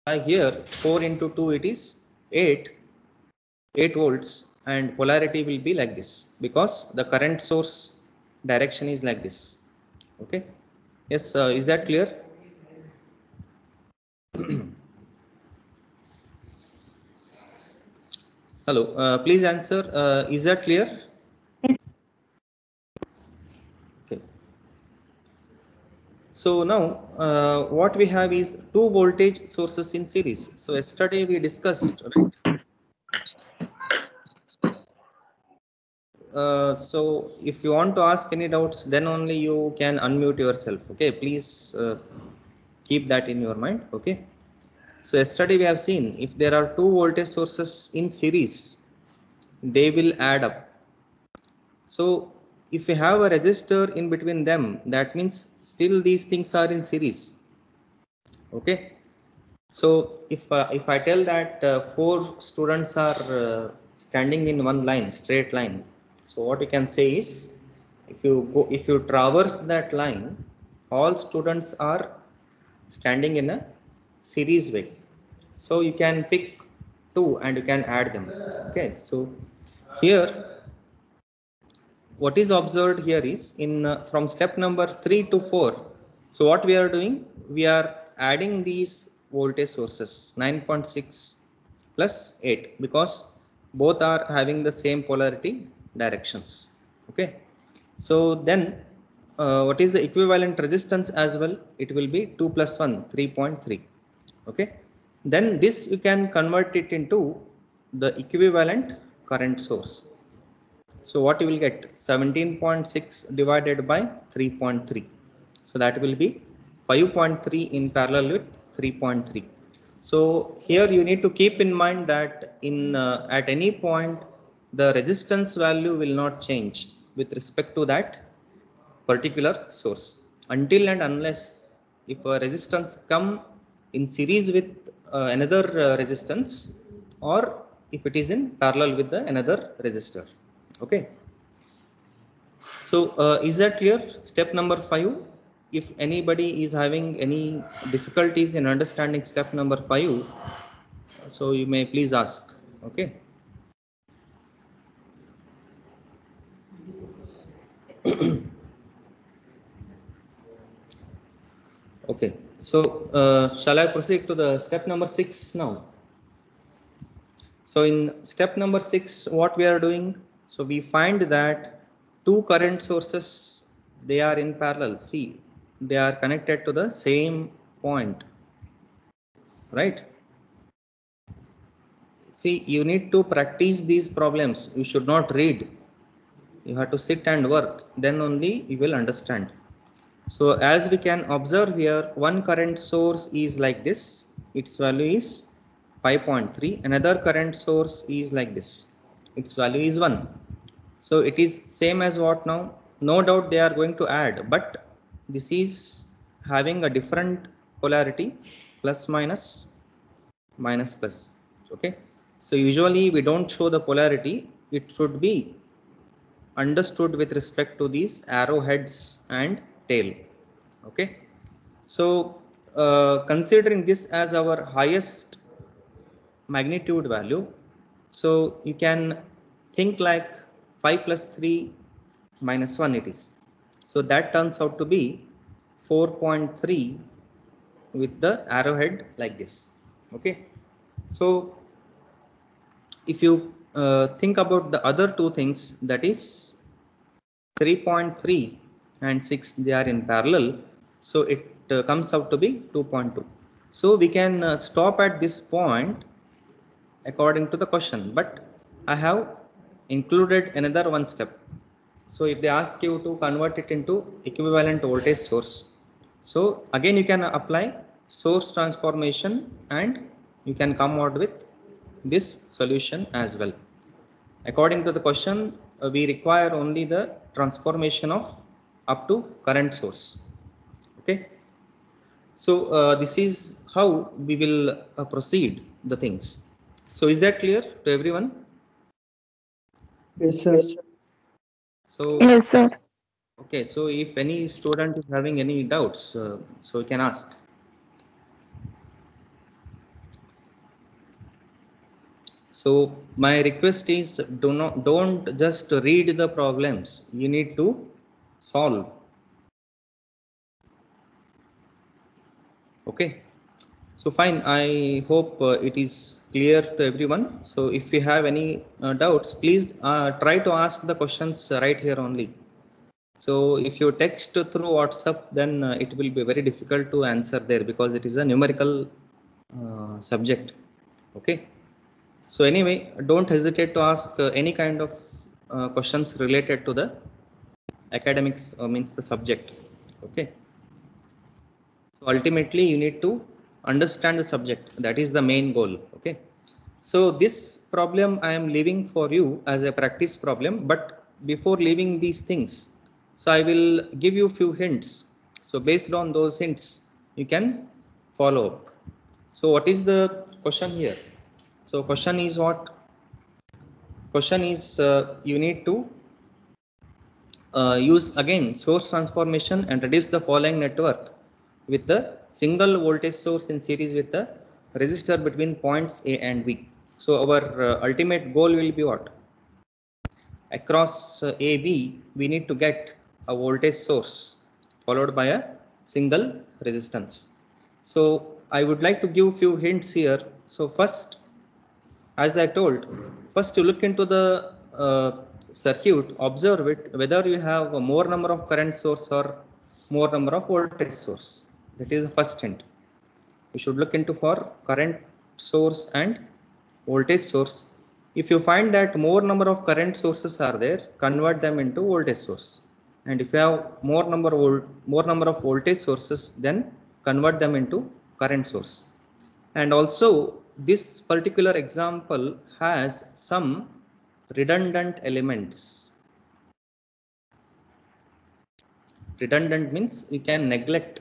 here 4 into 2 it is 8 volts, and polarity will be like this because the current source direction is like this. Okay, yes, is that clear? Hello, please answer, is that clear? Okay, so now what we have is two voltage sources in series. So yesterday we discussed, right? So if you want to ask any doubts, then only you can unmute yourself. Okay, please keep that in your mind. Okay, so yesterday we have seen if there are two voltage sources in series, they will add up. So if you have a resistor in between them, that means still these things are in series. Okay, so if I tell that four students are standing in one line, straight line, so what you can say is, if you traverse that line, all students are standing in a series way. So you can pick two and you can add them. Okay, so here what is observed here is in from step number 3 to 4. So what we are doing, we are adding these voltage sources 9.6 plus 8 because both are having the same polarity directions. Okay, so then what is the equivalent resistance as well? It will be 2 plus 1 3.3. Okay, then this you can convert it into the equivalent current source. So what you will get, 17.6 divided by 3.3. So that will be 5.3 in parallel with 3.3. So here you need to keep in mind that in at any point the resistance value will not change with respect to that particular source until and unless if a resistance come in series with another resistance, or if it is in parallel with the another resistor. Okay, so is that clear? Step number 5. If anybody is having any difficulties in understanding step number 5, so you may please ask. Okay, okay, so shall I proceed to the step number 6 now? So in step number 6, what we are doing, so we find that two current sources, they are in parallel. See, they are connected to the same point, right? See, you need to practice these problems. You should not read. You have to sit and work, then only you will understand. So as we can observe here, one current source is like this, its value is 5.3. Another current source is like this, its value is 1. So it is same as what now? No doubt they are going to add, but this is having a different polarity, plus minus, minus plus. Okay, so usually we don't show the polarity. It should be understood with respect to these arrowheads and tail. Okay, so considering this as our highest magnitude value, so you can think like 5 plus 3 minus 1 it is. So that turns out to be 4.3 with the arrowhead like this. Okay, so if you think about the other two things, that is 3.3 and 6, they are in parallel, so it comes out to be 2.2. So we can stop at this point according to the question, but I have included another one step. So if they ask you to convert it into equivalent voltage source, so again you can apply source transformation and you can come out with this solution as well. According to the question, we require only the transformation of up to current source. Okay, so this is how we will proceed the things. So is that clear to everyone? Yes, sir. So Yes, sir. okay, so if any student is having any doubts, so you can ask. So my request is don't just read the problems, you need to solve. Okay, so fine, I hope it is clear to everyone. So if you have any doubts, please try to ask the questions right here only. So if you text through WhatsApp, then it will be very difficult to answer there because it is a numerical subject. Okay, so anyway, don't hesitate to ask any kind of questions related to the academics, means the subject. Okay, so ultimately you need to understand the subject, that is the main goal. Okay, so this problem I am leaving for you as a practice problem, but before leaving these things, so I will give you few hints. So based on those hints you can follow up. So what is the question here? So question is what? Question is you need to use again source transformation and reduce the following network with the single voltage source in series with the resistor between points A and B. So our ultimate goal will be what? Across AB we need to get a voltage source followed by a single resistance. So I would like to give few hints here. So first, as I told, first you look into the circuit, observe it, whether you have a more number of current source or more number of voltage source. That is the first hint. You should look into for current source and voltage source. If you find that more number of current sources are there, convert them into voltage source. And if you have more number of voltage sources, then convert them into current source. And also this particular example has some redundant elements. Redundant means we can neglect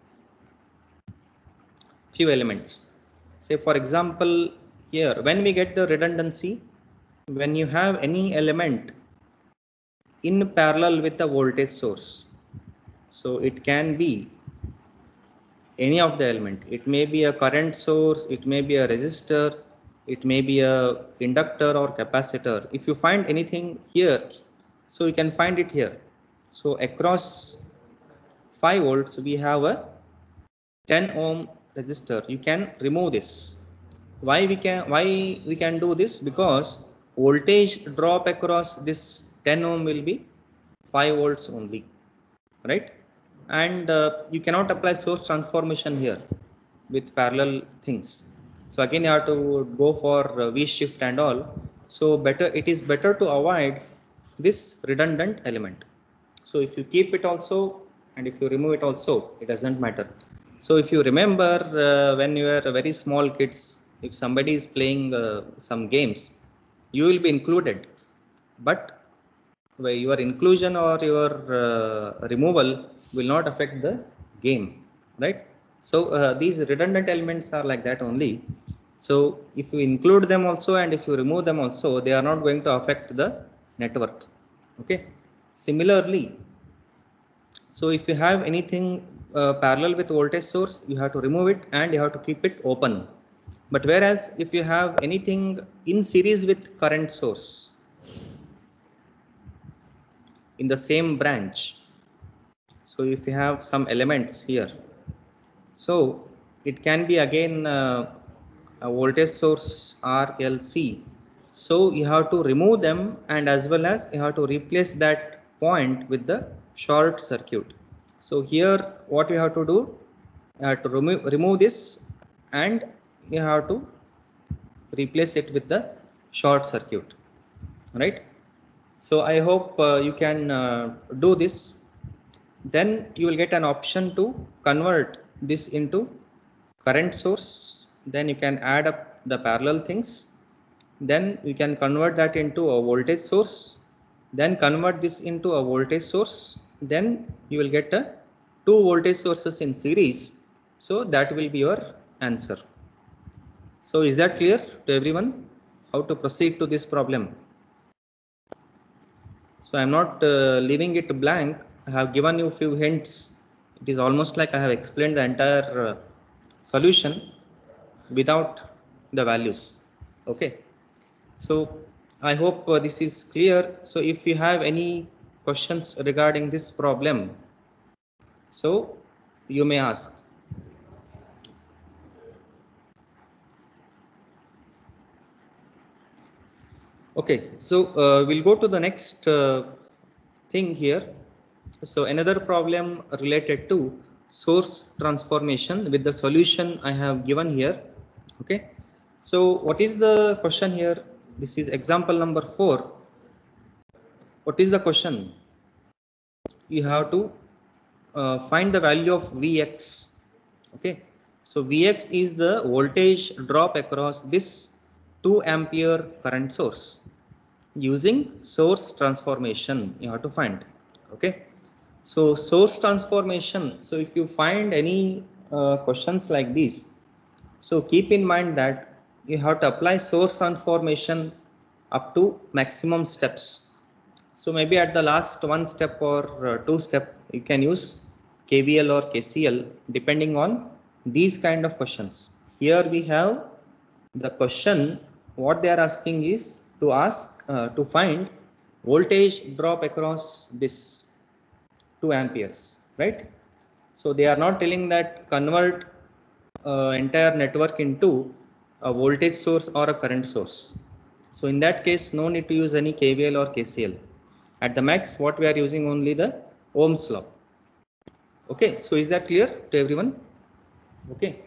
few elements. Say for example, here when we get the redundancy, when you have any element in parallel with the voltage source, so it can be any of the element. It may be a current source, it may be a resistor, it may be a inductor or capacitor. If you find anything here, so you can find it here. So across 5 volts we have a 10 ohm resistor. You can remove this. Why we can do this? Because voltage drop across this 10 ohm will be 5 volts only, right? And you cannot apply source transformation here with parallel things. So again you have to go for V shift and all. So it is better to avoid this redundant element. So if you keep it also and if you remove it also, it doesn't matter. So if you remember when you were very small kids, if somebody is playing some games, you will be included, but your inclusion or your removal will not affect the game, right? So these redundant elements are like that only. So if you include them also and if you remove them also, they are not going to affect the network. Okay, similarly, so if you have anything parallel with voltage source, you have to remove it and you have to keep it open. But whereas if you have anything in series with current source in the same branch, so if you have some elements here, so it can be again a voltage source RLC. So you have to remove them and as well as you have to replace that point with the short circuit. So here what you have to do, you have to remove this and you have to replace it with the short circuit, right? So I hope you can do this. Then you will get an option to convert this into current source. Then you can add up the parallel things. Then you can convert that into a voltage source. Then convert this into a voltage source. Then you will get a 2 voltage sources in series. So that will be your answer. So is that clear to everyone how to proceed to this problem? So I am not leaving it blank. I have given you few hints. It is almost like I have explained the entire solution without the values. Okay. So I hope this is clear. So if you have any questions regarding this problem, so you may ask. Okay, so we'll go to the next thing here. So another problem related to source transformation with the solution I have given here. Okay, so what is the question here? This is example number 4. What is the question? You have to find the value of Vx. Okay, so Vx is the voltage drop across this 2 ampere current source. Using source transformation you have to find. Okay, so source transformation, so if you find any questions like these, so keep in mind that you have to apply source transformation up to maximum steps. So maybe at the last one step or two step you can use KVL or KCL depending on these kind of questions. Here we have the question, what they are asking is to find voltage drop across this 2 amperes, right? So they are not telling that convert entire network into a voltage source or a current source. So in that case, no need to use any KVL or KCL. At the max, what we are using only the Ohm's law. Okay, so is that clear to everyone? Okay.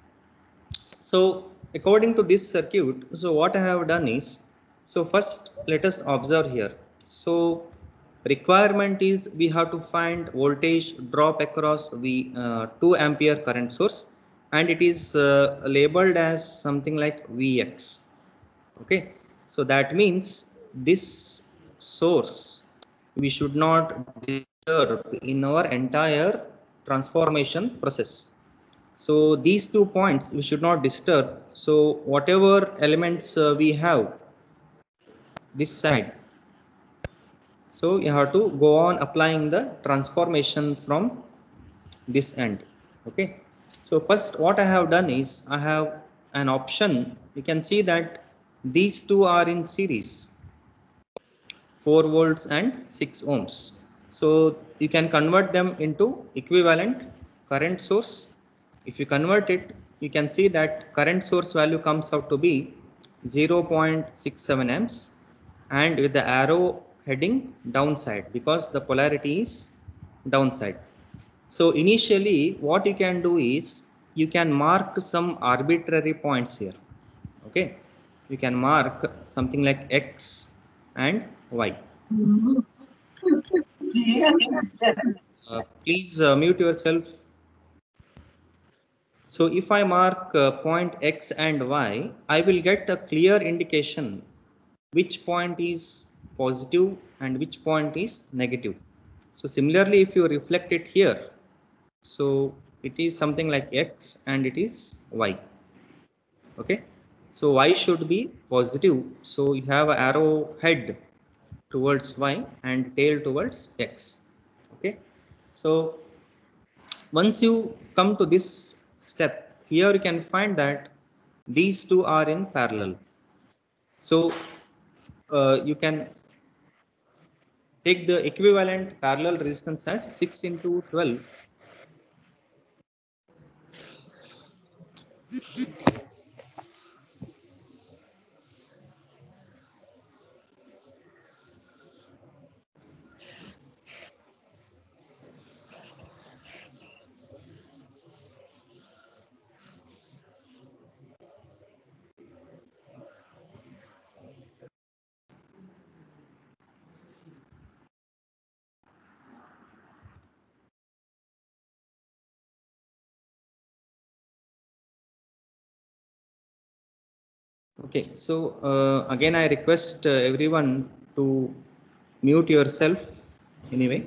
So according to this circuit, so what I have done is, so first let us observe here. So requirement is we have to find voltage drop across 2 ampere current source, and it is labeled as something like Vx. Okay, so that means this source we should not disturb in our entire transformation process. So these 2 points we should not disturb. So whatever elements we have this side, so you have to go on applying the transformation from this end. Okay, so first what I have done is I have an option. You can see that these two are in series, 4 volts and 6 ohms. So you can convert them into equivalent current source. If you convert it, you can see that current source value comes out to be 0.67 amps, and with the arrow heading downside because the polarity is downside. So initially what you can do is you can mark some arbitrary points here. Okay, you can mark something like X and Y. Please mute yourself. So if I mark point X and Y, I will get a clear indication which point is positive and which point is negative. So similarly, if you reflect it here, so it is something like X and it is Y. Okay, so Y should be positive. So you have an arrow head towards Y and tail towards X. Okay, so once you come to this step, here you can find that these two are in parallel. So you can take the equivalent parallel resistance as 6 into 12. Okay, so again I request everyone to mute yourself anyway.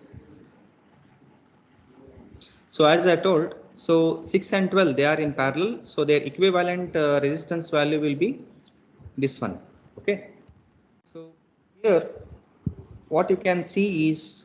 So as I told, so 6 and 12 they are in parallel, so their equivalent resistance value will be this one. Okay, so here what you can see is,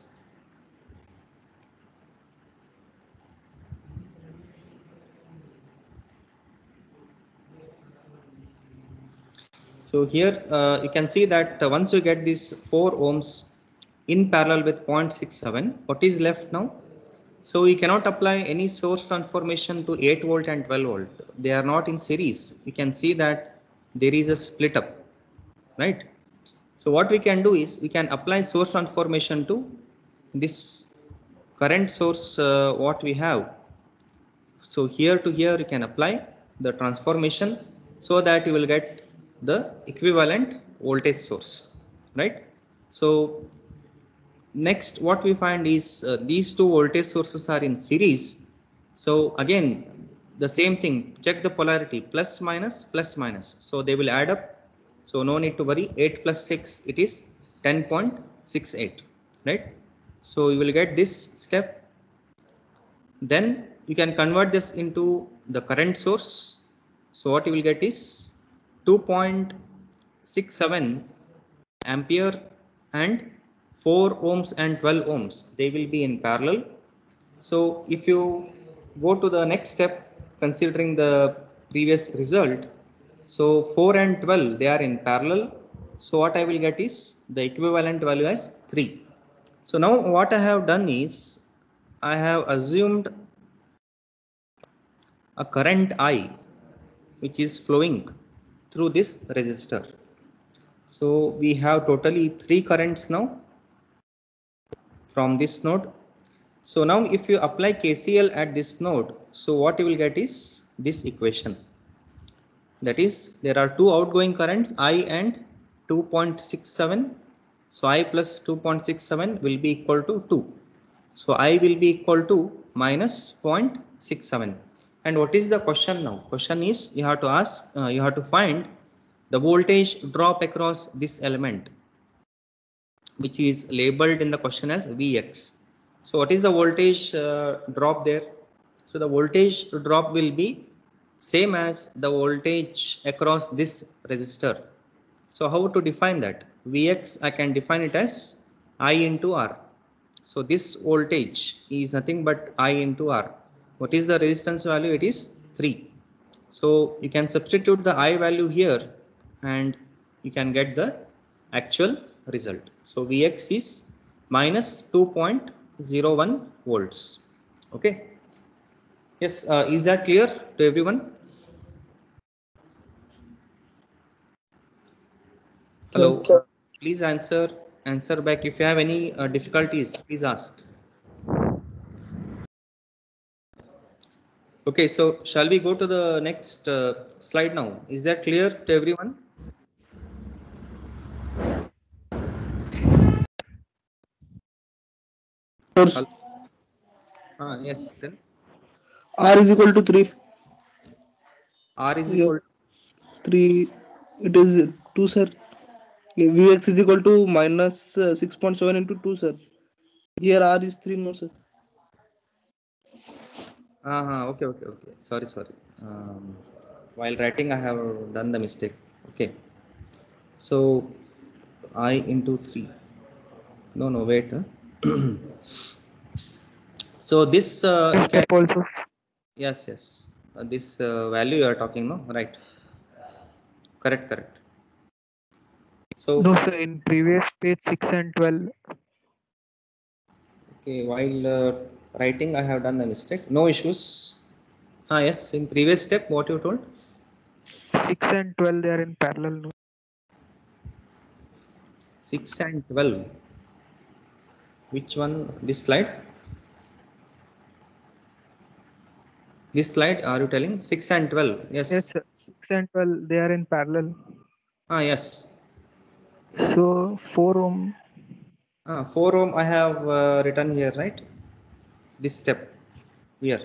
So here you can see that once you get these 4 ohms in parallel with 0.67, what is left now? So we cannot apply any source transformation to 8 volt and 12 volt. They are not in series. We can see that there is a split up, right? So what we can do is we can apply source transformation to this current source what we have. So here to here you can apply the transformation so that you will get the equivalent voltage source, right? So next what we find is these two voltage sources are in series. So again the same thing, check the polarity, plus minus, so they will add up. So no need to worry, 8 plus 6 it is 10.68, right? So you will get this step. Then you can convert this into the current source. So what you will get is 2.67 ampere and 4 ohms and 12 ohms, they will be in parallel. So if you go to the next step considering the previous result, so 4 and 12 they are in parallel. So what I will get is the equivalent value as 3. So now what I have done is I have assumed a current I which is flowing through this resistor. So we have totally 3 currents now from this node. So now if you apply KCL at this node, so what you will get is this equation. That is, there are 2 outgoing currents, I and 2.67. So I plus 2.67 will be equal to 2. So I will be equal to minus 0.67. And what is the question now? Question is you have to ask, you have to find the voltage drop across this element, which is labeled in the question as Vx. So what is the voltage drop there? So the voltage drop will be same as the voltage across this resistor. So how to define that? Vx, I can define it as I into R. So this voltage is nothing but I into R. What is the resistance value? It is 3. So you can substitute the I value here and you can get the actual result. So Vx is minus 2.01 volts. Okay. Yes, is that clear to everyone? Hello. Please answer back. If you have any difficulties, please ask. Okay, so shall we go to the next slide now? Is that clear to everyone? Yes. Then R is equal to 3. R is Yeah, equal to 3. It is 2, sir. Vx is equal to minus 6.7 into 2, sir. Here R is 3, no, sir. okay. Sorry. While writing, I have done the mistake. Okay. So I into 3. No, wait. So this you can. Also. Yes. This value you are talking, no? Right. Correct. So No, sir, in previous page 6 and 12. okay, while writing, I have done the mistake. No issues. Yes, in previous step, what you told? 6 and 12, they are in parallel. No? 6 and 12. Which one? This slide? This slide, are you telling? 6 and 12. Yes. Yes, sir. 6 and 12, they are in parallel. Yes. So 4 ohm. 4 ohm I have written here, right? This step here.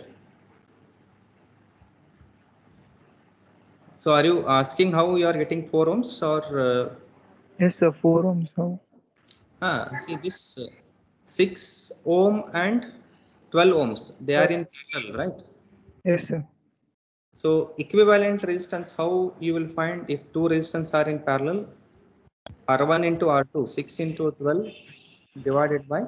So are you asking how you are getting 4 ohms or? Yes, sir, 4 ohms. See this 6 ohm and 12 ohms, they are in parallel, right? Yes, sir. So equivalent resistance, how you will find if two resistance are in parallel? R1 into R2, 6 into 12 divided by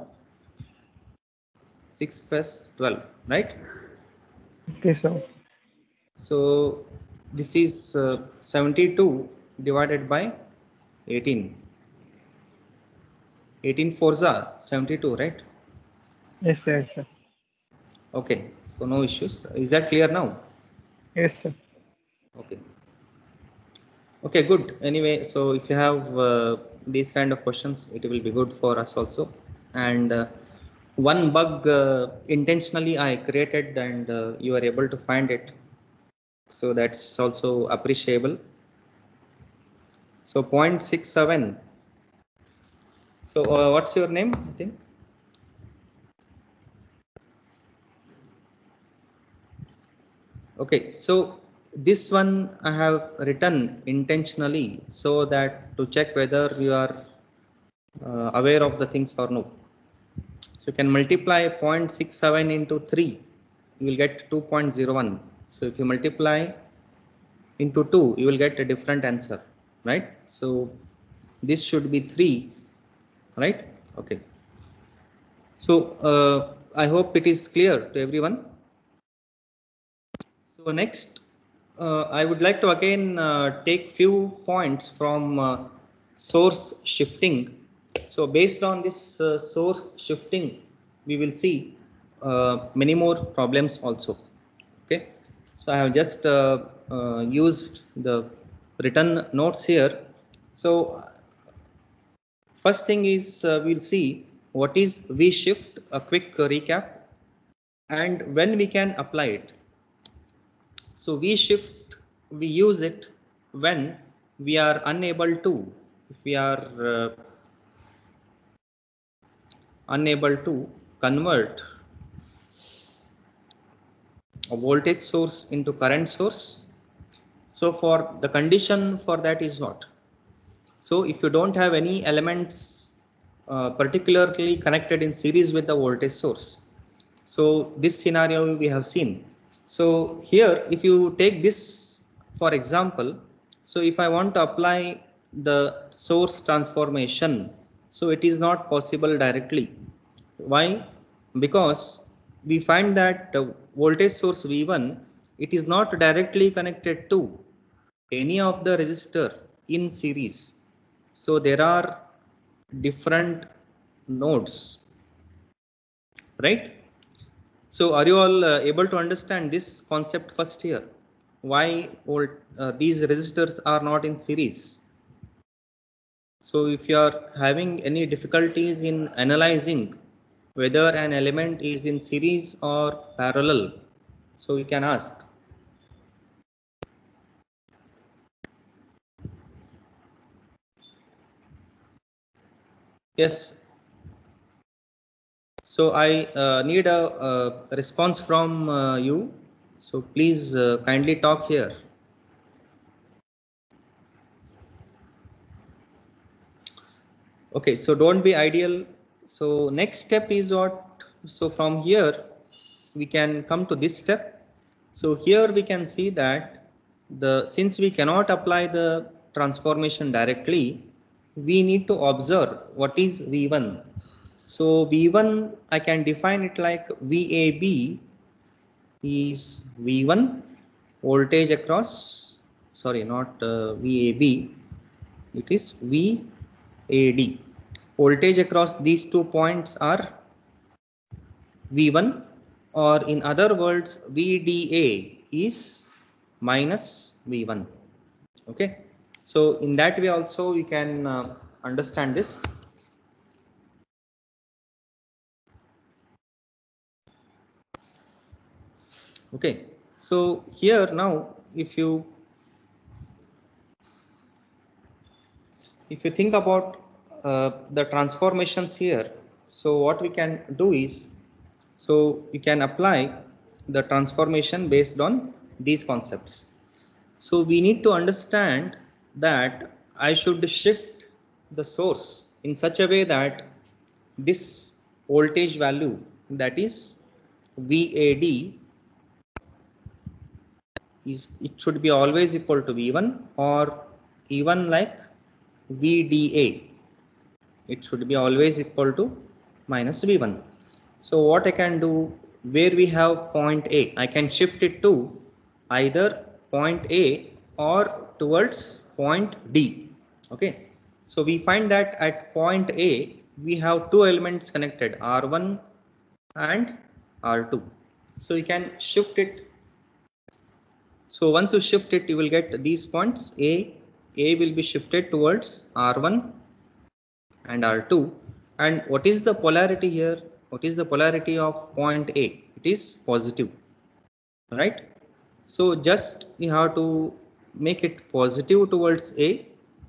6 plus 12, right? Okay, sir. So this is 72 divided by 18. 18 fours are 72, right? Yes, sir. Yes, sir. Okay, so no issues. Is that clear now? Yes, sir. Okay. Okay, good. Anyway, so if you have these kind of questions, it will be good for us also. And one bug intentionally I created, and you are able to find it. So that's also appreciable. So 0.67. So what's your name, I think? Okay, so this one I have written intentionally so that to check whether you are aware of the things or no. So you can multiply 0.67 into 3, you will get 2.01. So if you multiply into 2, you will get a different answer, right? So this should be 3, right? Okay. So I hope it is clear to everyone. So next, I would like to again take few points from source shifting. So based on this source shifting, we will see many more problems also. Okay. So I have just used the written notes here. So first thing is we'll see what is V shift, a quick recap, and when we can apply it. So V shift, we use it when we are unable to, if we are unable to convert a voltage source into current source. So for the condition for that is what? So if you don't have any elements particularly connected in series with the voltage source, so this scenario we have seen. So here if you take this for example, so if I want to apply the source transformation, so it is not possible directly. Why? Because we find that the voltage source V1, it is not directly connected to any of the resistor in series. So there are different nodes, right? So are you all able to understand this concept first here? Why these resistors are not in series? So if you are having any difficulties in analyzing whether an element is in series or parallel, so you can ask. Yes. So I need a response from you. So please kindly talk here. Okay, so don't be ideal. So next step is what? So from here we can come to this step. So here we can see that since we cannot apply the transformation directly, we need to observe what is V1. So V1 I can define it like VAB is V1 voltage across, sorry, not VAB, it is VAD. Voltage across these 2 points are V1, or in other words VDA is minus V1. Okay, so in that way also you can understand this. Okay, so here now if you think about the transformations here, so what we can do is, so you can apply the transformation based on these concepts. So we need to understand that I should shift the source in such a way that this voltage value, that is VAD, it should be always equal to V1, or even like VDA, it should be always equal to minus V1. So what I can do, where we have point A, I can shift it to either point A or towards point D. Okay, so we find that at point A we have two elements connected, R1 and R2. So you can shift it. So once you shift it, you will get these points. A will be shifted towards R1 and R2. And what is the polarity here? What is the polarity of point A? It is positive, right? So just you have to make it positive towards A.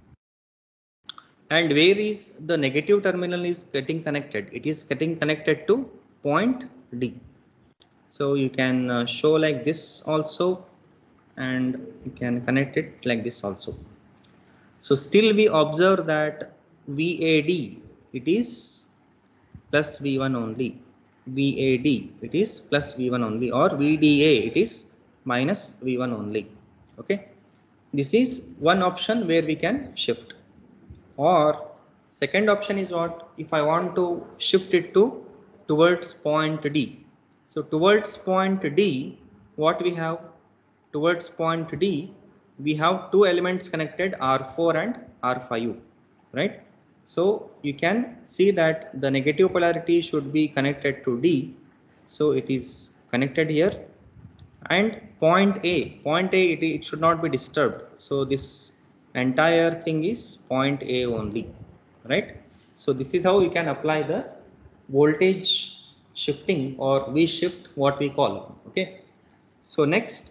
And where is the negative terminal is getting connected? It is getting connected to point D. So you can show like this also, and you can connect it like this also. So still we observe that VAD, it is plus V1 only. VAD, it is plus V1 only, or VDA, it is minus V1 only. Okay, this is one option where we can shift. Or second option is what? If I want to shift it to towards point D. So towards point D, what we have? Towards point D, we have two elements connected, R4 and R5, right? So you can see that the negative polarity should be connected to D. So it is connected here. And point A, it should not be disturbed. So this entire thing is point A only, right? So this is how you can apply the voltage shifting, or V shift, what we call. Okay. So next,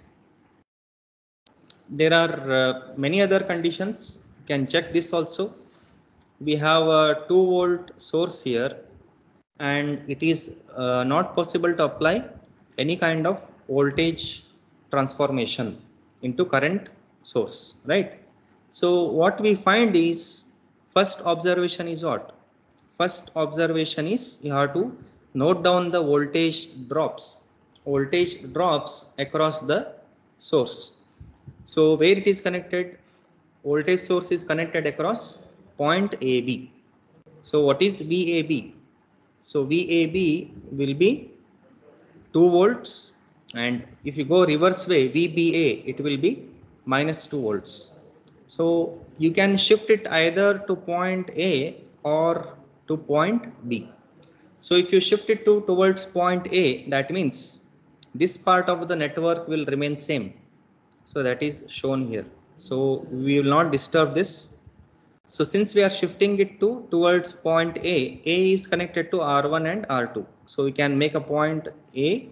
there are many other conditions. You can check this also. We have a 2-volt source here, and it is not possible to apply any kind of voltage transformation into current source, right? So what we find is, first observation is what? First observation is you have to note down the voltage drops across the source. So where it is connected? Voltage source is connected across point AB. So what is VAB? So VAB will be 2 volts, and if you go reverse way, VBA, it will be minus 2 volts. So you can shift it either to point A or to point B. So if you shift it towards point A, that means this part of the network will remain same. So that is shown here. So we will not disturb this. So since we are shifting it towards point A is connected to R1 and R2. So we can make a point A,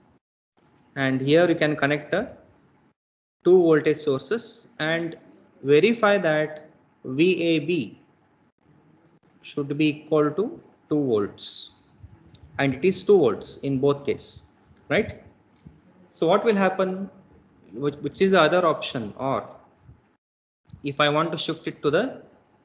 and here you can connect two voltage sources and verify that VAB should be equal to 2 volts, and it is 2 volts in both cases, right? So what will happen, which is the other option? Or if I want to shift it to the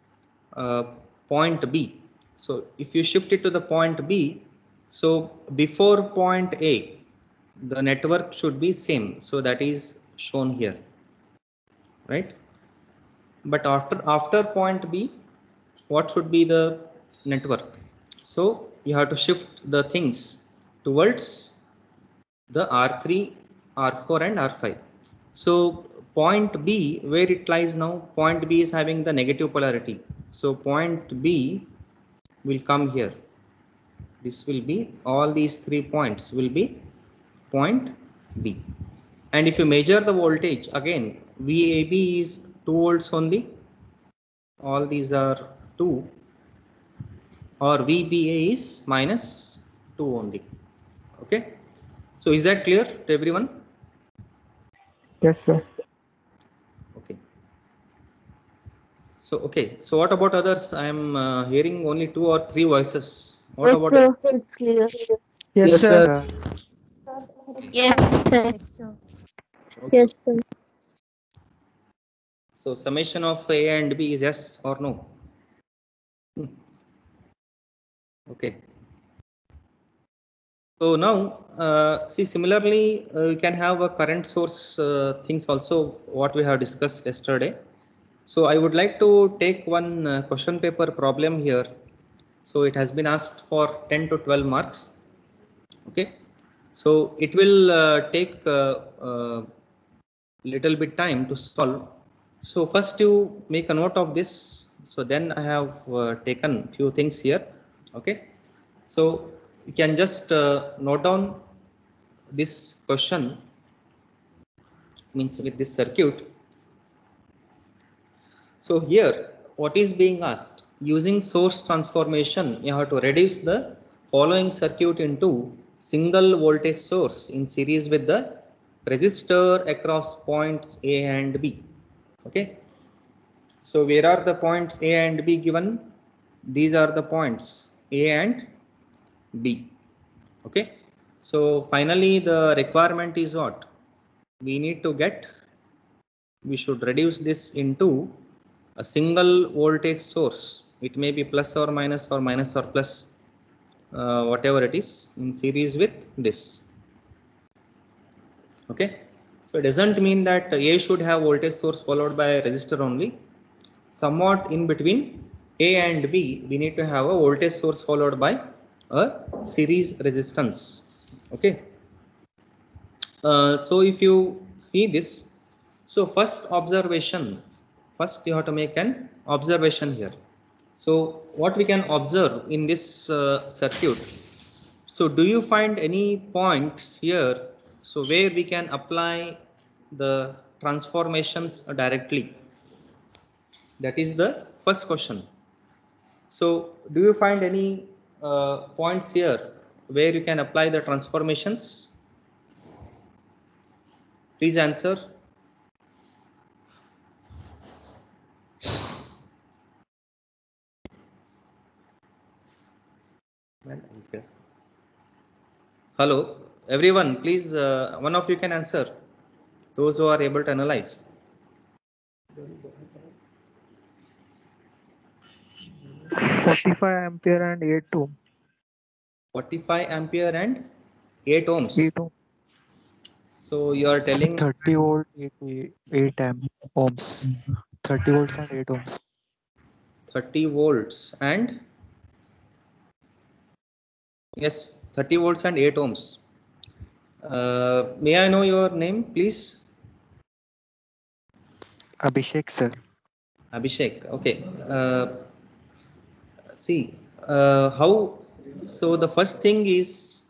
point B. So if you shift it to the point B, so before point A, the network should be same. So that is shown here, right? But after point B, what should be the network? So you have to shift the things towards the R3, R4 and R5. So point B, where it lies now, point B is having the negative polarity. So point B will come here. This will be, all these 3 points will be point B. And if you measure the voltage, again VAB is 2 volts only. All these are 2, or VBA is minus 2 only. Okay. So is that clear to everyone? Yes, sir. Okay. So okay. So what about others? I am hearing only 2 or 3 voices. What about others? It's clear. Yes, sir. Yes, sir. Okay. Yes, sir. So summation of A and B is yes or no? Okay. So now see, similarly you can have a current source things also, what we have discussed yesterday. So I would like to take one question paper problem here. So it has been asked for 10 to 12 marks. Okay. So it will take little bit time to solve. So first you make a note of this. So then I have taken few things here. Okay. So you can just note down this question, means with this circuit. So here what is being asked? Using source transformation, you have to reduce the following circuit into single voltage source in series with the resistor across points A and B. Okay. So where are the points A and B given? These are the points A and B. Okay. So finally the requirement is what? We need to get, we should reduce this into a single voltage source. It may be plus or minus or plus, whatever it is, in series with this. Okay. So it doesn't mean that A should have voltage source followed by a resistor only. Somewhat in between A and B, we need to have a voltage source followed by a series resistance. Okay. So if you see this, so first observation, first you have to make an observation here. So what we can observe in this circuit, so do you find any points here, so where we can apply the transformations directly? That is the first question. So do you find any points here where you can apply the transformations? Please answer. Hello, everyone, please, one of you can answer. Those who are able to analyze. 45 ampere and 8 ohm. 45 ampere and 8 ohms. 8 ohm. So you are telling 30 volt, 8 ohms. 30 volts and 8 ohms. 30 volts and yes, 30 volts and 8 ohms. May I know your name, please? Abhishek, sir. Abhishek. Okay. See, how? So the first thing is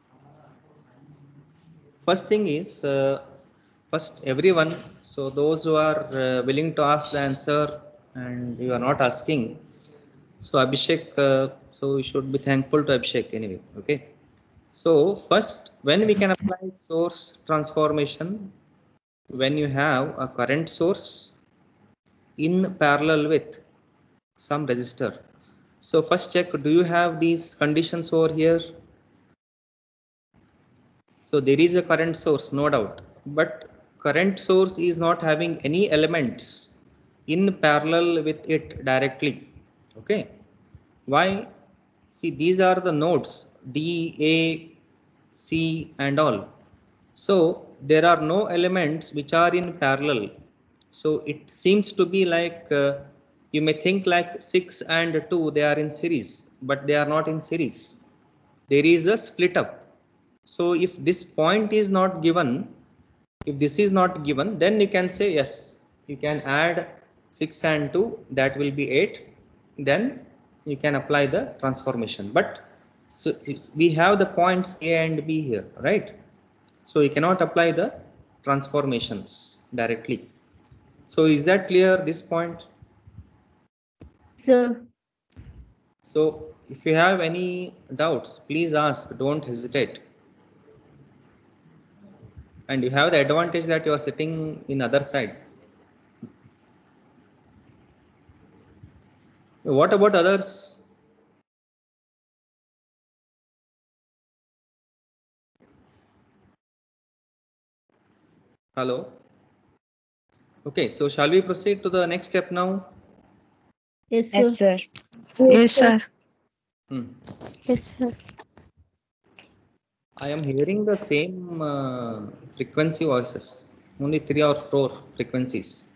first everyone. So those who are willing to ask the answer and you are not asking. So Abhishek, so we should be thankful to Abhishek anyway. Okay. So first, when we can apply source transformation, when you have a current source in parallel with some resistor. So first check, do you have these conditions over here? So there is a current source, no doubt, but current source is not having any elements in parallel with it directly. Okay. Why? See, these are the nodes D, A, C and all. So there are no elements which are in parallel. So it seems to be like you may think like 6 and 2 they are in series, but they are not in series. There is a split up. So if this point is not given, if this is not given, then you can say yes, you can add 6 and 2, that will be 8. Then you can apply the transformation. But so we have the points A and B here, right? So you cannot apply the transformations directly. So is that clear, this point? Sure. So if you have any doubts, please ask, don't hesitate. And you have the advantage that you are sitting in other side. What about others? Hello. Okay, so shall we proceed to the next step now? Yes, sir. Yes, sir. Yes, sir. I am hearing the same frequency voices, only 3 or 4 frequencies.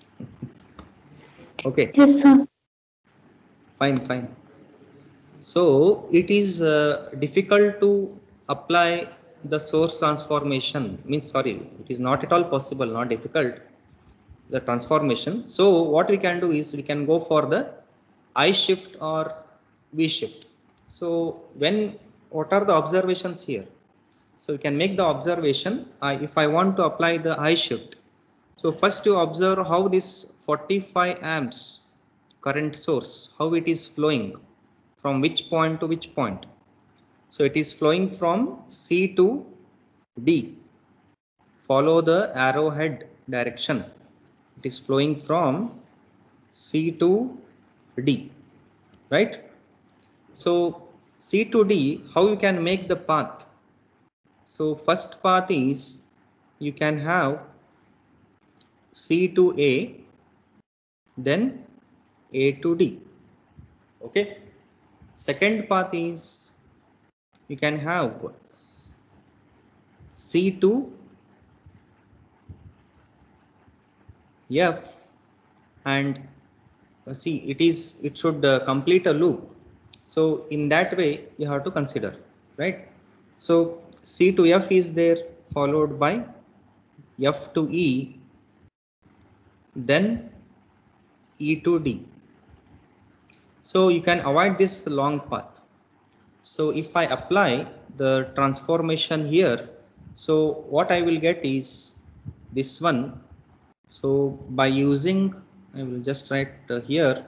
Okay. Yes, sir. Fine. So it is difficult to apply the source transformation, means sorry, it is not at all possible, not difficult. the transformation. So what we can do is we can go for the I shift or V shift. So what are the observations here? So we can make the observation. If I want to apply the I shift, so first you observe how this 45 amps current source, how it is flowing from which point to which point. So it is flowing from C to D. Follow the arrowhead direction. It is flowing from C to D, right? So C to D, how you can make the path? So first path is you can have C to A, then A to D. Okay. Second path is you can have C to F, and see it should complete a loop. So in that way you have to consider, right? So C to F is there, followed by F to E, then E to D. So you can avoid this long path. So if I apply the transformation here, so what I will get is this one. So by using, I will just write here,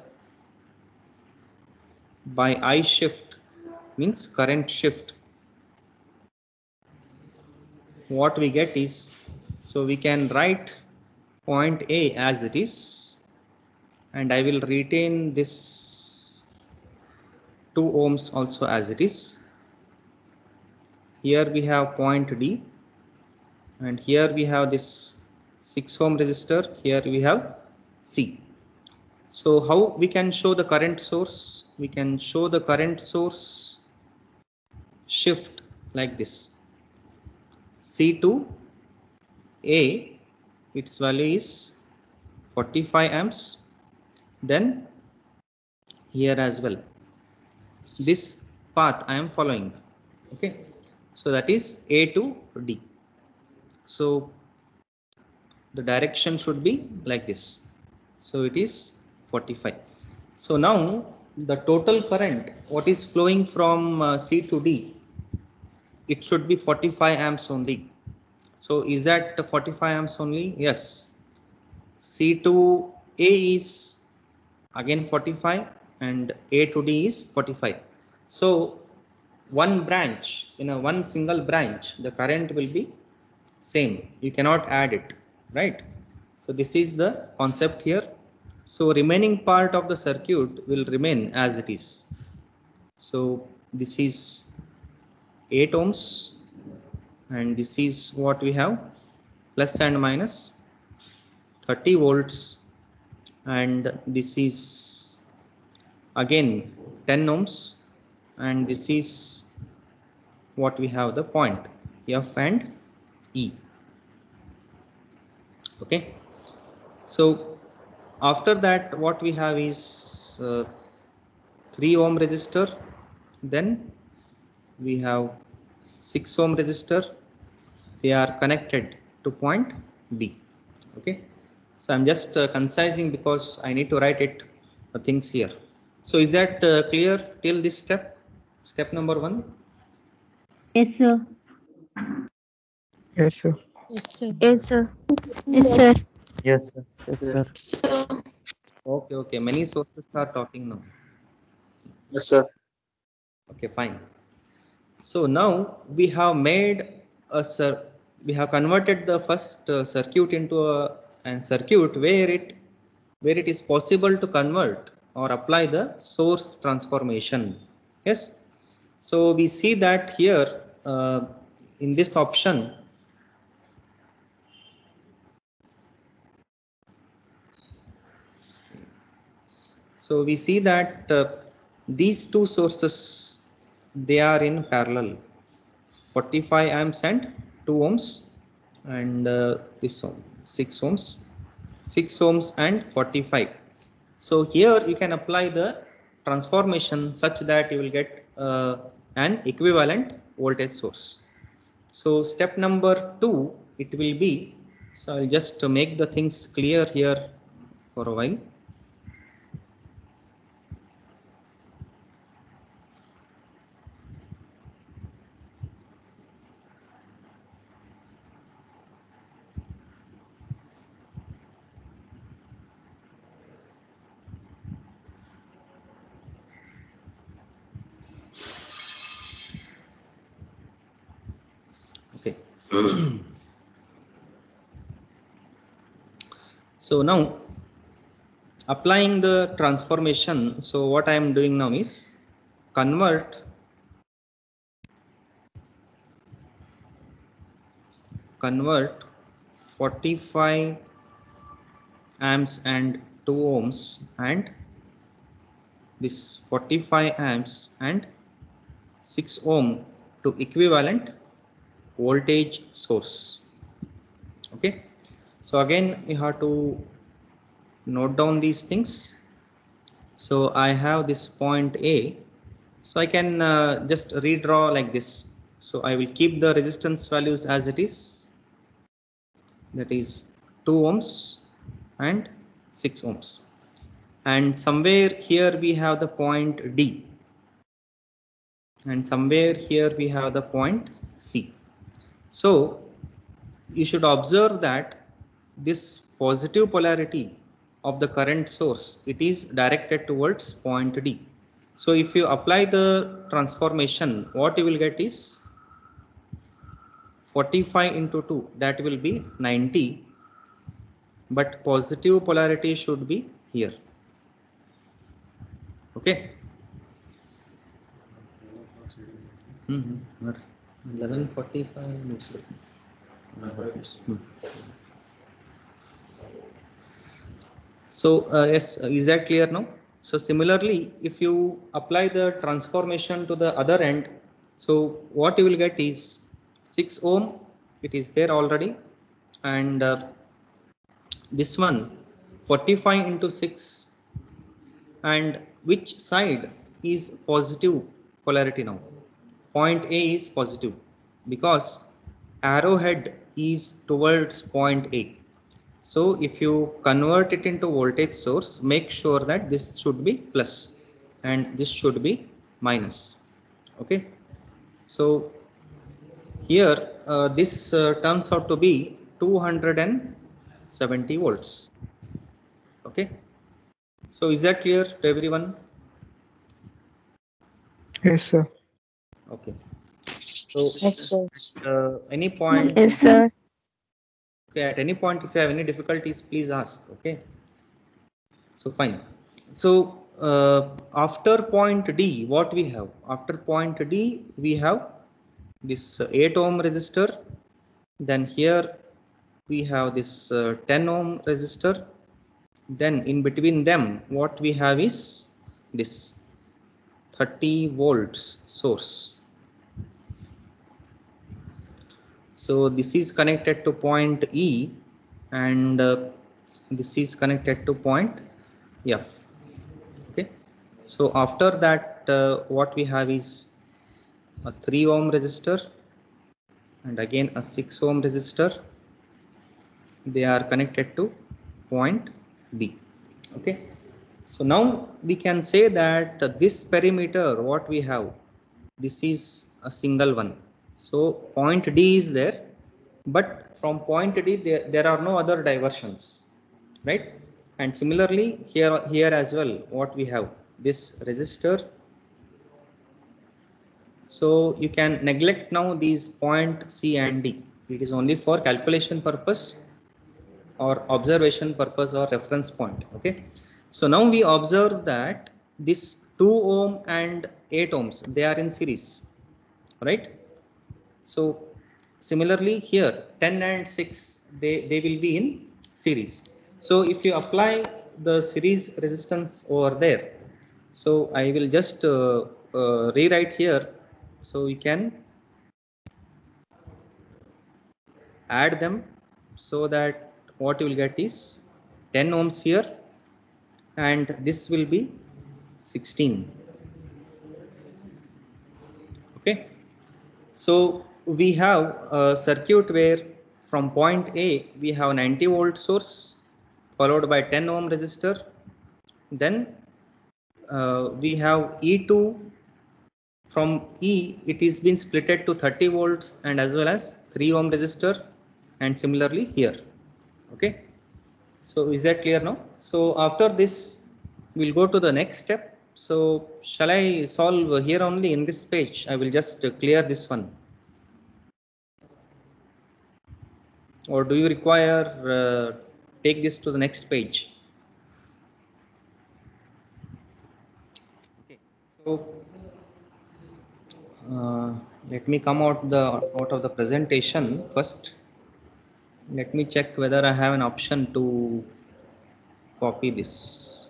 by I shift means current shift, what we get is, so we can write point A as it is, and I will retain this 2 ohms also as it is. Here we have point D, and here we have this 6 ohm resistor, here we have C. So how we can show the current source? We can show the current source shift like this. C to A, its value is 45 amps. Then here as well, this path I am following. Okay, so that is A to D. So the direction should be like this. So it is 45. So now the total current, what is flowing from C to D, it should be 45 amps only. So is that 45 amps only? Yes. C to A is again 45 and A to D is 45. So one branch, in a one single branch, the current will be same. You cannot add it, right? So this is the concept here. So remaining part of the circuit will remain as it is. So this is 8 ohms, and this is what we have, plus and minus 30 volts, and this is again 10 ohms, and this is what we have, the point F and E. Okay, so after that what we have is 3 ohm resistor, then we have 6 ohm resistor. They are connected to point B. Okay, so I'm just concising because I need to write it things here. So is that clear till this step number 1? Yes, sir. Yes, sir. Yes, sir. Yes, sir. Yes, sir. Yes, sir. Yes, sir. Okay, many sources are talking now. Yes, sir. Okay, fine. So now we have made we have converted the first circuit into a circuit where it is possible to convert or apply the source transformation. Yes. So we see that here in this option, so we see that these two sources, they are in parallel, 45 amps and 2 ohms, and this 6 ohms, 6 ohms and 45. So here you can apply the transformation such that you will get an equivalent voltage source. So step number 2, it will be So I'll just make the things clear here for a while. Okay. So now applying the transformation. So what I am doing now is convert 45 amps and 2 ohms and this 45 amps and 6 ohm to equivalent voltage source. Okay, so again we have to note down these things. So I have this point A, so I can just redraw like this. So I will keep the resistance values as it is, that is 2 ohms and 6 ohms, and somewhere here we have the point D, and somewhere here we have the point C. So you should observe that this positive polarity of the current source, it is directed towards point D. So if you apply the transformation, what you will get is 45 into 2, that will be 90, but positive polarity should be here. Okay. 11:45. So yes, is that clear now? So similarly, if you apply the transformation to the other end, so what you will get is 6 ohm, it is there already, and this one 45 into 6, and which side is positive polarity now? Point A is positive because arrowhead is towards point A. So if you convert it into voltage source, make sure that this should be plus and this should be minus. Okay. So here this turns out to be 270 volts. Okay. So is that clear to everyone? Yes, sir. Okay. So Yes, sir. any point? Yes, sir. Okay, at any point if you have any difficulties, please ask. Okay. So fine. So after point D, what we have? After point D, we have this 8 ohm resistor. Then here we have this 10 ohm resistor. Then in between them, what we have is this 30 volts source. So this is connected to point E, and this is connected to point F. Okay. So after that, what we have is a 3 ohm resistor and again a 6 ohm resistor. They are connected to point B. Okay. So now we can say that this perimeter, what we have, this is a single one. So point D is there, but from point D there are no other diversions, right? And similarly here as well, what we have, this resistor. So you can neglect now these point C and D. It is only for calculation purpose or observation purpose or reference point. Okay. So now we observe that this 2 ohm and 8 ohms, they are in series, right? So similarly here 10 and 6, they will be in series. So if you apply the series resistance over there, so I will just rewrite here. So you can add them, so that what you will get is 10 ohms here and this will be 16. Okay. So we have a circuit where from point A, we have 90 volt source followed by 10 ohm resistor. Then we have E2. From E, it is been splitted to 30 volts and as well as 3 ohm resistor, and similarly here. Okay. So is that clear now? So after this, we'll go to the next step. So shall I solve here only in this page? I will just clear this one. Or do you require take this to the next page? Okay. So let me come out of the presentation first. Let me check whether I have an option to copy this.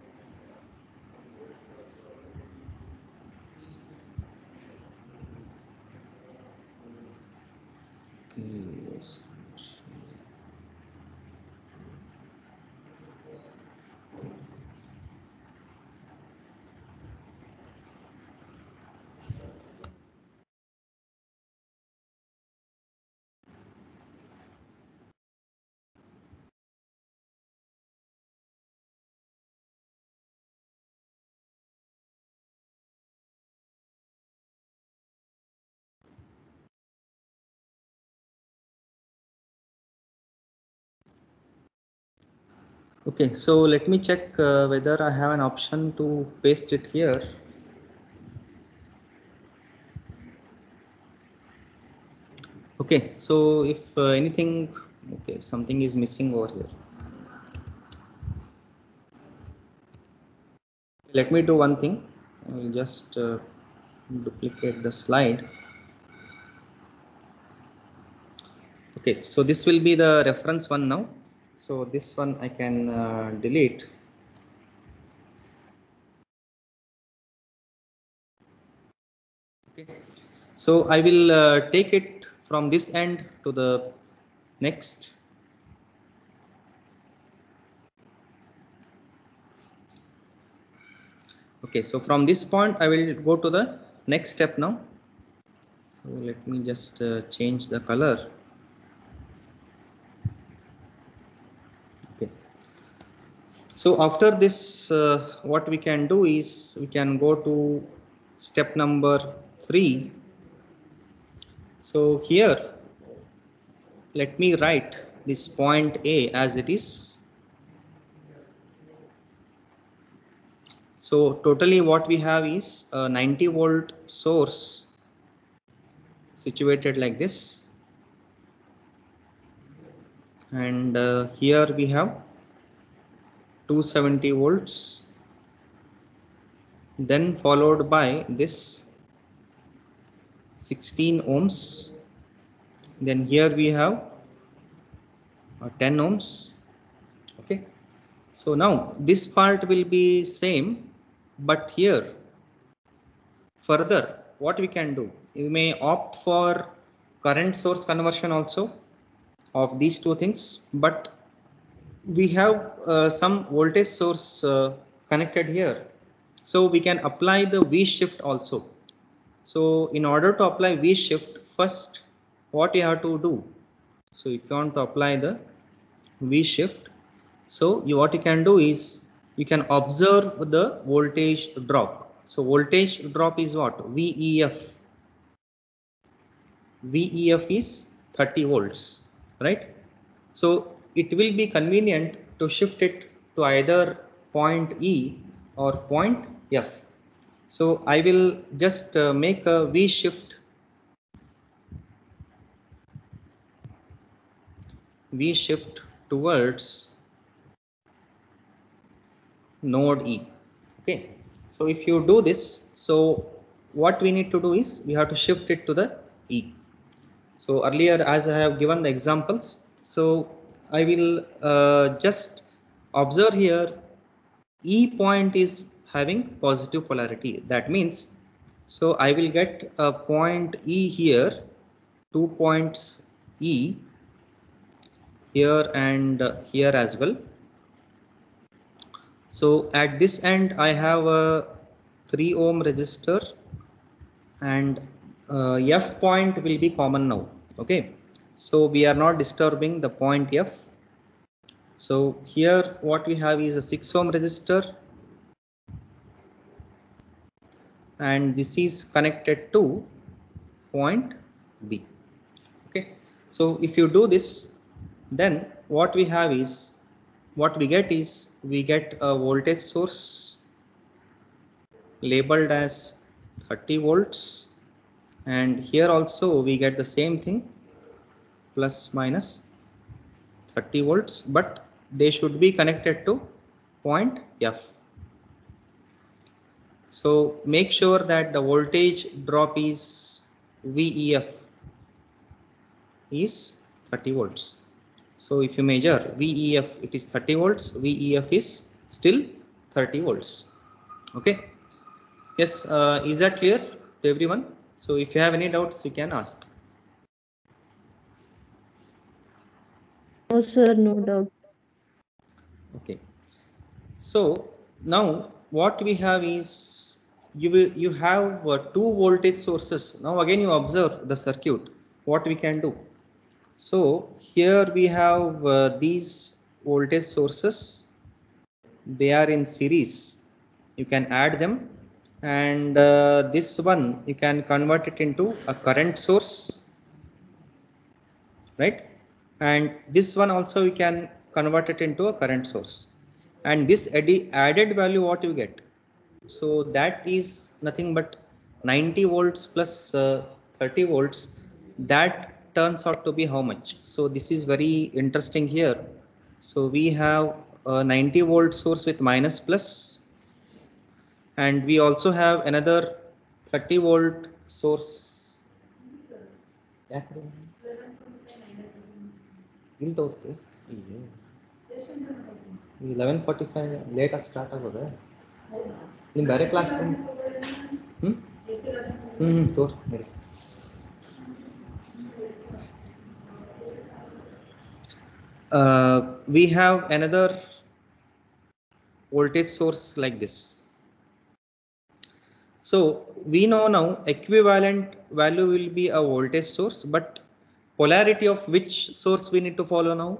Okay, so let me check whether I have an option to paste it here. Okay, so if anything, okay, something is missing over here. Let me do one thing. I will just duplicate the slide. Okay, so this will be the reference one now. So this one I can delete. Okay, so I will take it from this end to the next. Okay, so from this point I will go to the next step now. So let me just change the color. Okay. So after this, what we can do is we can go to step number 3. So here, let me write this point A as it is. So totally what we have is a 90 volt source situated like this. And here we have 270 volts, then followed by this 16 ohms. Then here we have 10 ohms. Okay, so now this part will be same, but here further what we can do, you may opt for current source conversion also of these two things, but we have some voltage source connected here, so we can apply the V shift also. So in order to apply V shift, first what you have to do, so if you want to apply the V shift, so what you can do is you can observe the voltage drop. So voltage drop is what? VEF. VEF is 30 volts, right? So it will be convenient to shift it to either point E or point F. So I will just make a V shift towards node E. Okay, so if you do this, so what we need to do is we have to shift it to the E. So earlier, as I have given the examples, so I will just observe here E point is having positive polarity. That means, so I will get a point E here, 2 points E here and here as well. So at this end I have a 3 ohm resistor and F point will be common now. Okay, So we are not disturbing the point F. So here what we have is a 6 ohm resistor, and this is connected to point B. Okay, so if you do this, then what we have is, what we get is, we get a voltage source labeled as 30 volts, and here also we get the same thing, plus minus 30 volts, but they should be connected to point F. So make sure that the voltage drop is VEF is 30 volts. So if you measure VEF, it is 30 volts, VEF is still 30 volts. Okay. Yes, is that clear to everyone? So if you have any doubts, you can ask. No, sir, no doubt. Okay. So now what we have is, you have two voltage sources. Now again you observe the circuit, what we can do. So here we have these voltage sources, they are in series, you can add them, and this one you can convert it into a current source, right? And this one also you can convert it into a current source, and this added value what you get, so that is nothing but 90 volts plus 30 volts, that turns out to be how much? So this is very interesting here. So we have a 90 volt source with minus plus, and we also have another 30 volt source. 11:45 late ಆಗಿ start ಆಗೋದು ನಿಮ್ಮ ಬೇರೆ class ತೋರ್ ನಡಿ. We have another voltage source like this. So we know now equivalent value will be a voltage source, but polarity of which source we need to follow now?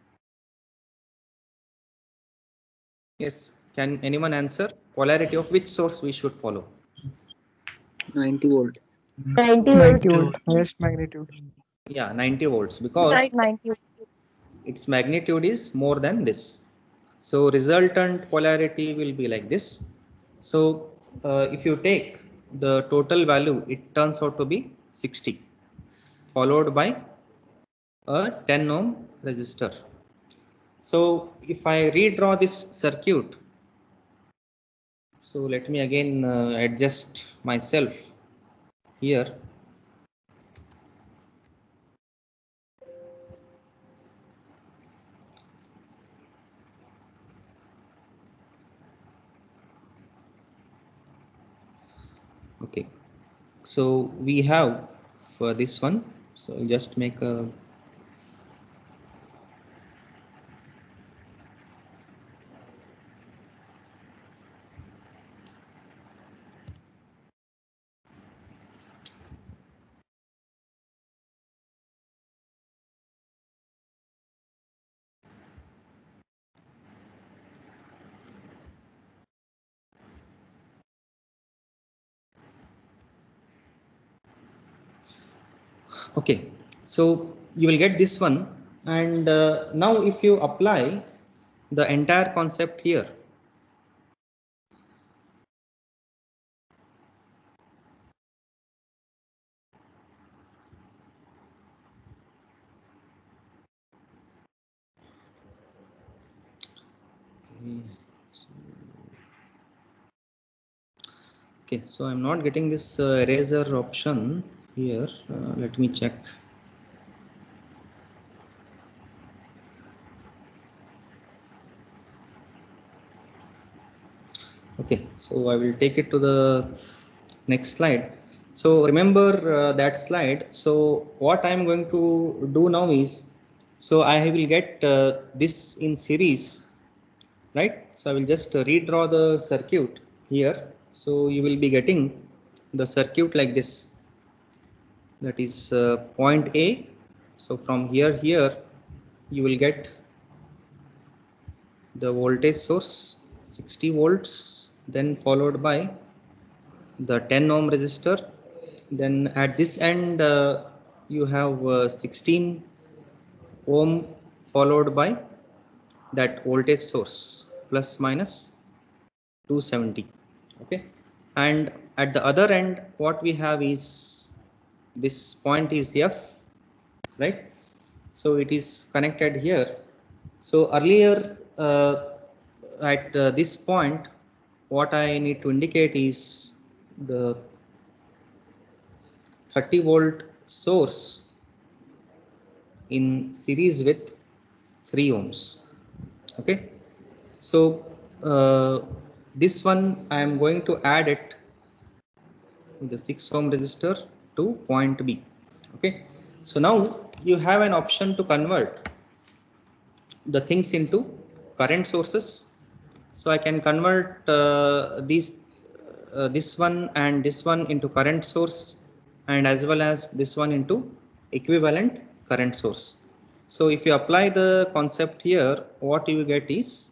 Yes, can anyone answer? Polarity of which source we should follow? 90 volt. 90 90 volt. volt, highest magnitude. Yeah, 90 volts, because Right, 90. its magnitude is more than this. So resultant polarity will be like this. So if you take the total value, it turns out to be 60, followed by a 10 ohm resistor. So if I redraw this circuit, so let me again adjust myself here. Okay, so we have for this one, so just make a okay, so you will get this one, and now if you apply the entire concept here, okay, so I'm not getting this eraser option here. Let me check. Okay, so I will take it to the next slide. So remember that slide. So what I'm going to do now is, so I will get this in series, right? So I will just redraw the circuit here. So you will be getting the circuit like this, that is point A, So from here you will get the voltage source 60 volts, then followed by the 10 ohm resistor. Then at this end you have 16 ohm followed by that voltage source plus minus 270. Okay, and at the other end what we have is this point is F, right? So it is connected here. So earlier at this point what I need to indicate is the 30 volt source in series with 3 ohms. Okay, so this one I am going to add it the 6 ohm resistor to point B. Okay, so now you have an option to convert the things into current sources. So I can convert this one and this one into current source, and as well as this one into equivalent current source. So if you apply the concept here, what you get is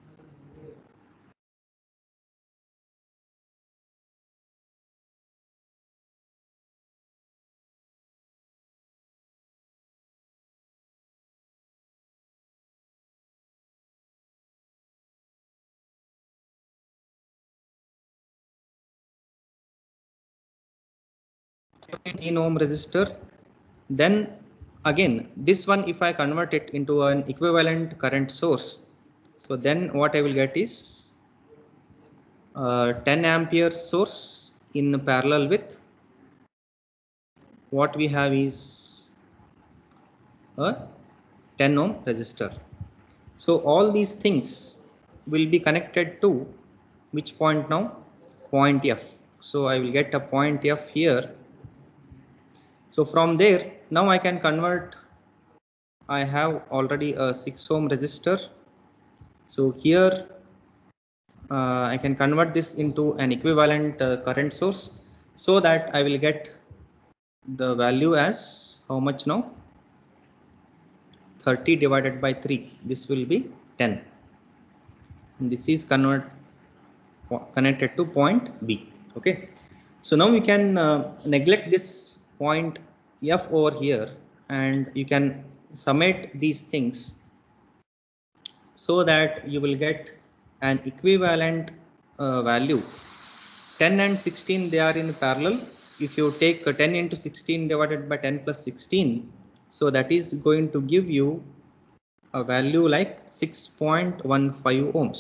ohm resistor. Then again this one if I convert it into an equivalent current source, so then what I will get is 10 ampere source in parallel with what we have is a 10 ohm resistor. So all these things will be connected to which point now? Point F. So I will get a point F here. So from there now I can convert. I have already a 6 ohm resistor. So here I can convert this into an equivalent current source, so that I will get the value as how much now? 30 divided by 3. This will be 10. And this is connected to point B. Okay. So now we can neglect this point F over here, and you can summate these things so that you will get an equivalent value. 10 and 16 they are in parallel. If you take 10 into 16 divided by 10 plus 16, so that is going to give you a value like 6.15 ohms.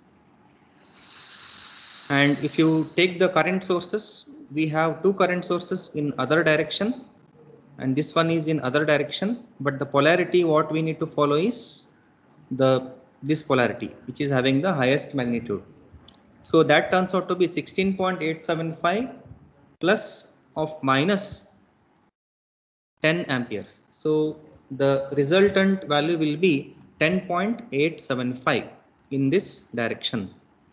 And if you take the current sources, we have two current sources in other direction, and this one is in other direction, but the polarity what we need to follow is this polarity, which is having the highest magnitude. So that turns out to be 16.875 plus of minus 10 amperes. So the resultant value will be 10.875 in this direction.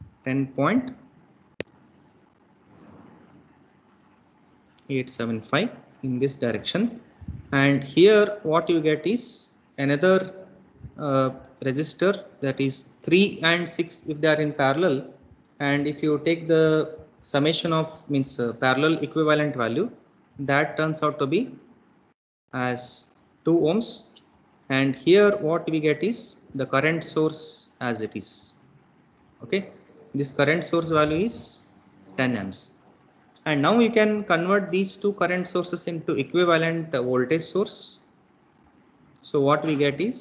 10.875 in this direction. And here what you get is another resistor, that is 3 and 6 if they are in parallel. And if you take the summation of parallel equivalent value, that turns out to be as 2 ohms. And here what we get is the current source as it is. Okay, this current source value is 10 amps. And now you can convert these two current sources into equivalent voltage source. So what we get is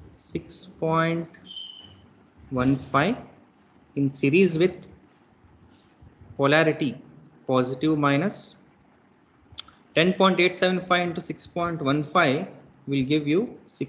6.15 in series with polarity positive minus 10.875 into 6.15 will give you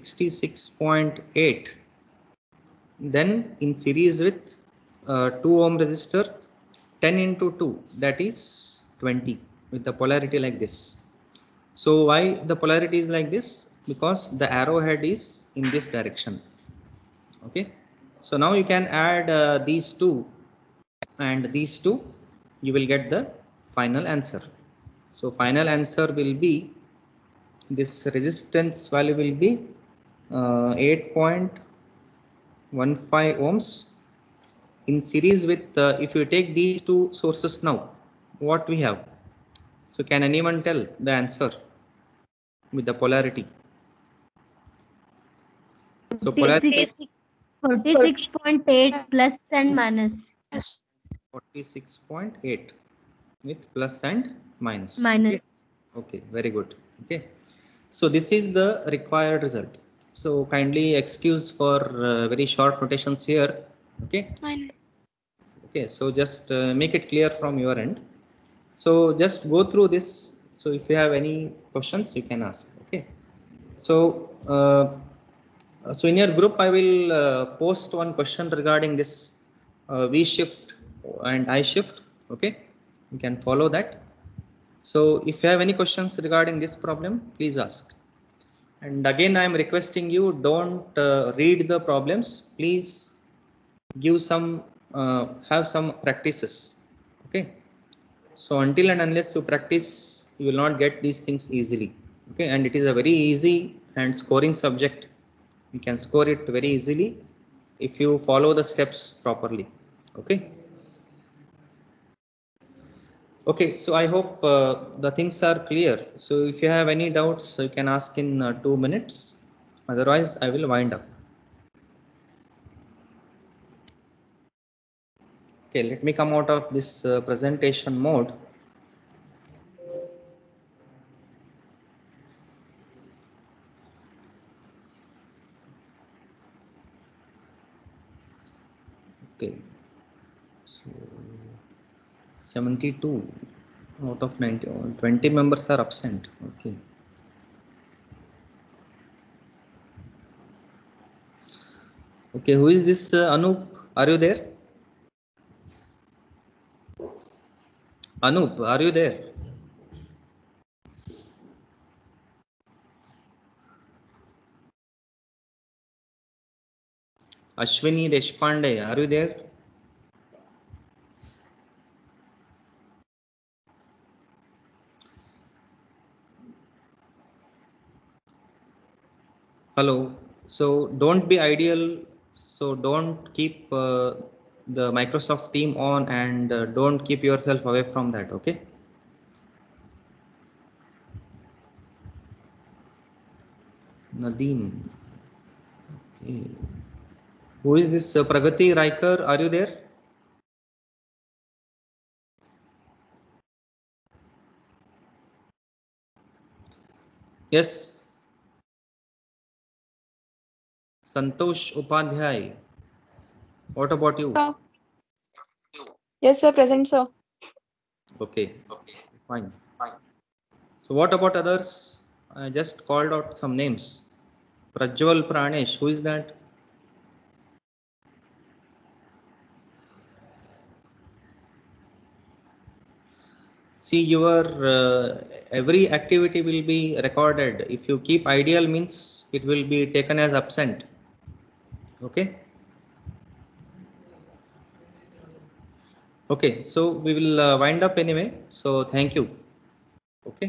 66.8. Then in series with 2 ohm resistor, 10 into 2, that is 20, with the polarity like this. So why the polarity is like this? Because the arrowhead is in this direction. Okay, so now you can add these two and these two, you will get the final answer. So final answer will be this resistance value will be 8.15 ohms in series with, if you take these two sources now, what we have? So can anyone tell the answer with the polarity? So polarity 46.8 plus and minus. 46.8 with plus and minus. Minus. Okay, very good. Okay, so this is the required result. So kindly excuse for very short notations here. Okay. Okay, so just make it clear from your end. So just go through this. So if you have any questions, you can ask. Okay. So so in your group, I will post one question regarding this V shift and I shift. Okay, you can follow that. So if you have any questions regarding this problem, please ask. And again, I am requesting you, don't read the problems. Please give some, have some practices. Okay. So until and unless you practice, you will not get these things easily. Okay. And it is a very easy and scoring subject. You can score it very easily if you follow the steps properly. Okay. Okay, so I hope the things are clear. So if you have any doubts, you can ask in 2 minutes. Otherwise, I will wind up. Okay, let me come out of this presentation mode. Okay, so 72 out of 90, 20 members are absent. Okay. Okay, who is this Anup? Are you there? Anup, are you there? Ashwini Deshpande, are you there? Hello. So don't be ideal. So don't keep the Microsoft team on, and don't keep yourself away from that. Okay. Nadeem. Okay. Who is this Pragati Riker? Are you there? Yes. Santosh Upadhyay. What about you? Yes, sir. Present, sir. Okay. Okay. Fine. So what about others? I just called out some names. Prajwal Pranesh. Who is that? See, your every activity will be recorded. If you keep ideal, means it will be taken as absent. Okay. Okay, so we will wind up anyway. So thank you. Okay.